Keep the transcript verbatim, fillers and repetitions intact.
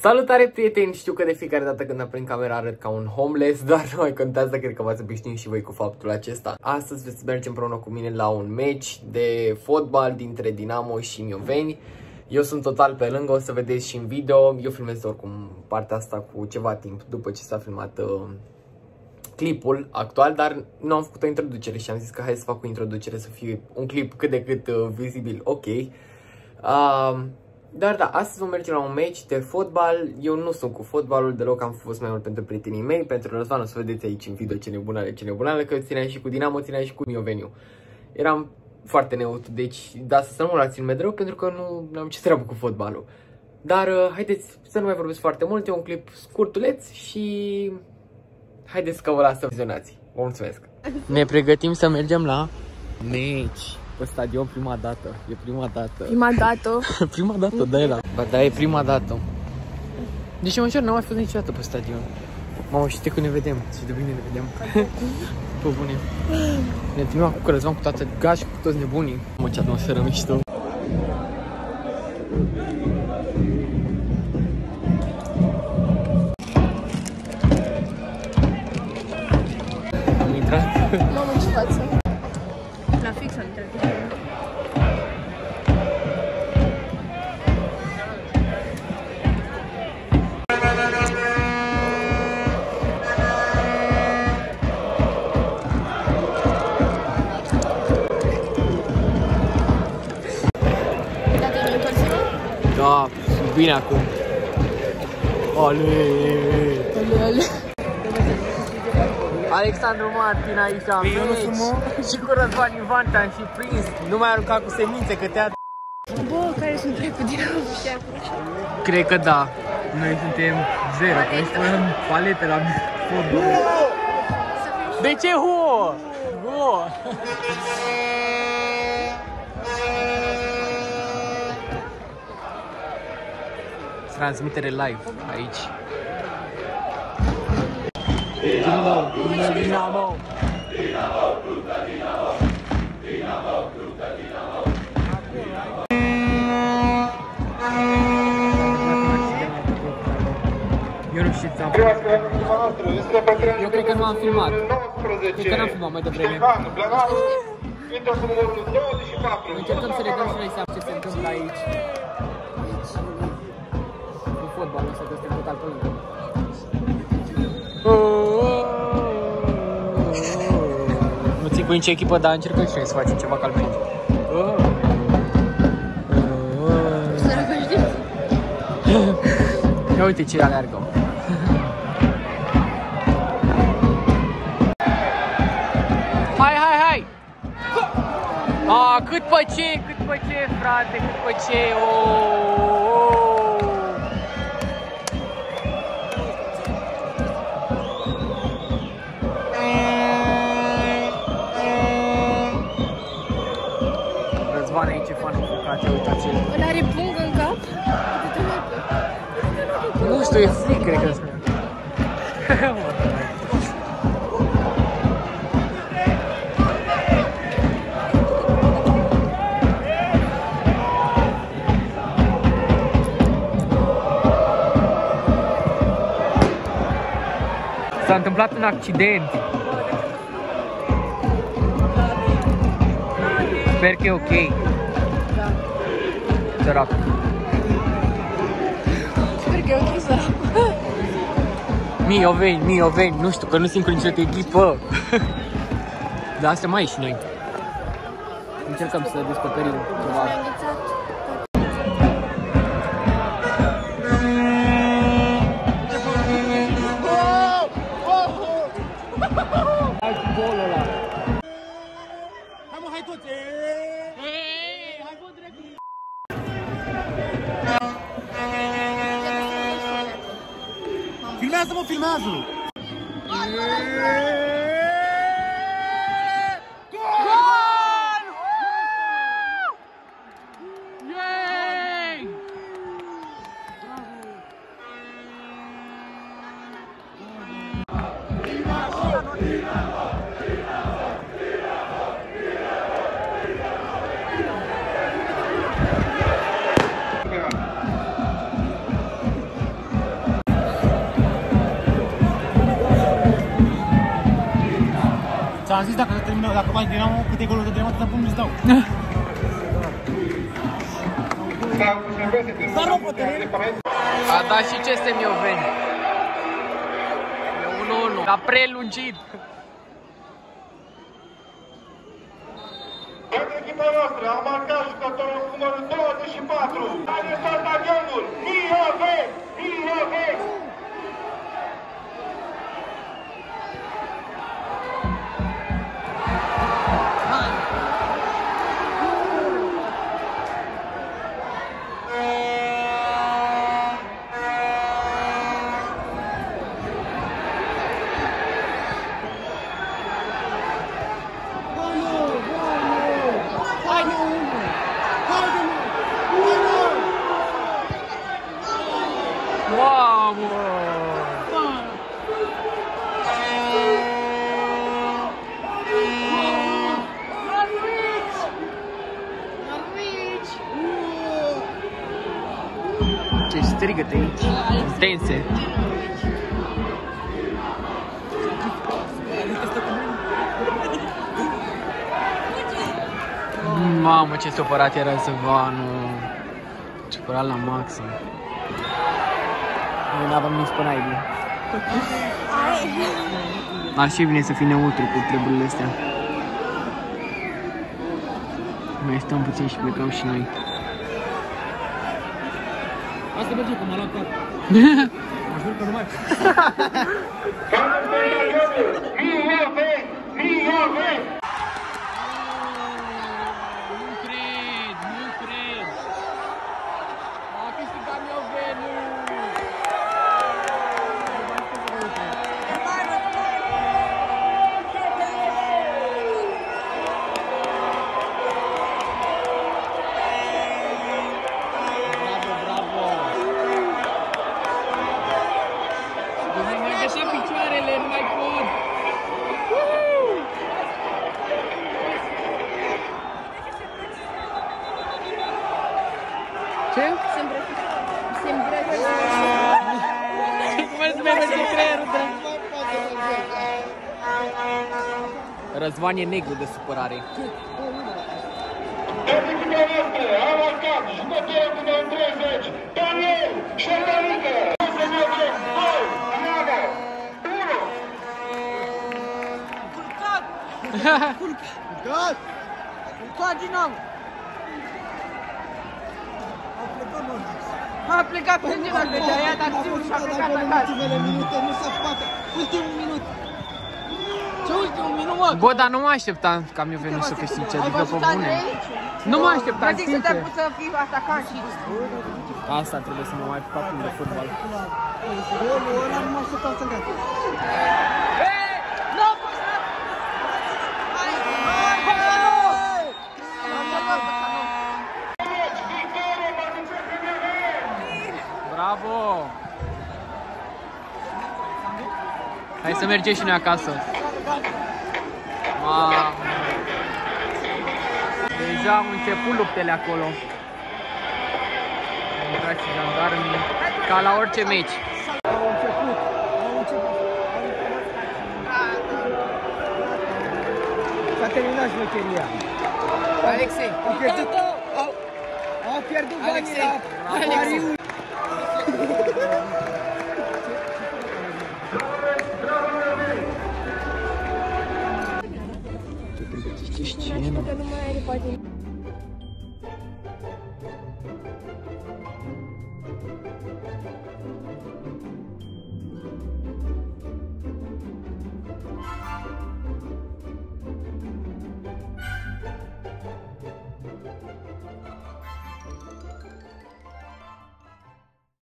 Salutare prieteni, știu că de fiecare dată când aprind camera arăt ca un homeless, dar nu mai contează, cred că v-ați obișnuit și voi cu faptul acesta. Astăzi veți merge împreună cu mine la un meci de fotbal dintre Dinamo și Mioveni. Eu sunt total pe lângă, o să vedeți și în video. Eu filmez oricum partea asta cu ceva timp după ce s-a filmat uh, clipul actual, dar nu am făcut o introducere și am zis că hai să fac o introducere să fie un clip cât de cât uh, vizibil, ok. Uh, Dar da, astăzi vom merge la un meci de fotbal. Eu nu sunt cu fotbalul deloc, am fost mai mult pentru prietenii mei, pentru Răzvan. O să vedeți aici în video ce nebunale, ce nebunale, că țineam și cu Dinamo, țineam și cu Mioveniu. Eram foarte neutru, deci da, să nu mă la țin medrău, pentru că nu am ce treabă cu fotbalul. Dar uh, haideți să nu mai vorbesc foarte mult, e un clip scurtuleț și haideți că vă las să vizionați. Vă mulțumesc! Ne pregătim să mergem la meci. Pe stadion prima dată, e prima dată. Prima dată? Prima dată, da, e la. Ba da, e prima dată. Deci mă jur, n-am mai fost niciodată pe stadion. Mamă, știi că ne vedem, și de bine ne vedem. Pe bune. Ne întâlnim cu Răzvan, cu toată gaș, cu toți nebunii. Mă, ce atmosferă mișto. Am intrat. Mamă, ce față? La fix am intrat. Da, sunt bine acum. Ale! Ale, ale. Alexandru Martin aici am meci. Și cu Răzvan Ivantan și prins. Nu mai arunca cu semințe că te-a... Bă, care sunt trei cu Dinamo și acum? Cred că da. Noi suntem zero, că noi spunem palete la fotbal. De ce huo? Huo! Transmitere live aici. Dinamo, Dinamo, Dinamo. Eu nu știu ce am filmat. Eu cred că nu am filmat. Cred că n-am filmat mai devreme. Încercăm să redăm și noi seama ce se întâmplă aici. Cu fotbalul ăsta, că suntem total pe lângă. Nu țin cu nicio echipă, dar încercăm și noi să facem ceva ca al meci. Ia uite ce aleargă. Hai, hai, hai! A, cât pe ce, cât pe ce, frate, cât pe ce, oh! Răzvan aici e fanul frate, uitați-l. Ăla are pungă în cap? Nu știu, e fric, cred că spune. S-a întâmplat un accident. Sper că e ok. Da. Sărac. Sper că e ok, sărac. Mioveni, Mioveni, nu știu, că nu simt nicio echipă. Dar asta mai e și noi. Încercăm să descoperim ceva. Hai cu golul ăla. Hai mă, hai toți! Hai bă, dracu! Filmează, mă, filmează! Ți-am zis dacă termină, dacă faci Dinamo, câte goluri de Dinamo, atâta pumni îți dau. A dat și C S Mioveni. E unu unu. La prelungit. Pentru echipa noastră a marcat jucătorul cu numărul douăzeci și patru. Are stadionul Mioveni! Mioveni! Wow! Ce strigăte aici, intense. Mamă, ce supărat era Zăvanu. Supărat la maxim. Noi n-aveam nici până aici. Ar fi bine să fii neutru cu treburile astea. Mai stăm puțin și plecăm și noi. Asta merge cum a luat cap. Mă jur că nu mai. Mioveni! Mioveni! Nu cred, nu cred. A câștigat Mioveni. Ce? Se îmbrăcă. Cum ar să mai merge creierul, da? Răzvan e negru de supărare. Pentru echipa noastră a marcat jucătorul cu numărul treizeci, Daniel Șertărică! Mioveni! doi! Dinamo! unu! Culcat! Culcat! Culcat Dinamo! A plecat pe Dinamo, deci a iat acțiuni și a plecat acasă. Ultimele minute, nu se poate. Ultimul minut. Ce ultimul minut, mă? Bă, dar nu mă așteptam ca Mioveni să fie sincer, adică pe bune. Nu mă așteptam, Zic să te sincer. pus să fii atacant și... Asta trebuie să mă mai fac de fotbal. Golul ăla nu m-a șteptat să gata. Nu a fost! Hai! Hai! Bravo! Hai să mergem și noi acasă. Mamă! Deja au început luptele acolo. Au intrat și jandarmii, ca la orice meci. Au început, au început. S-a terminat șmecheria. Alexei! Au pierdut, au, au pierdut banii la pariu. Ce scenă! Nu mai are poate.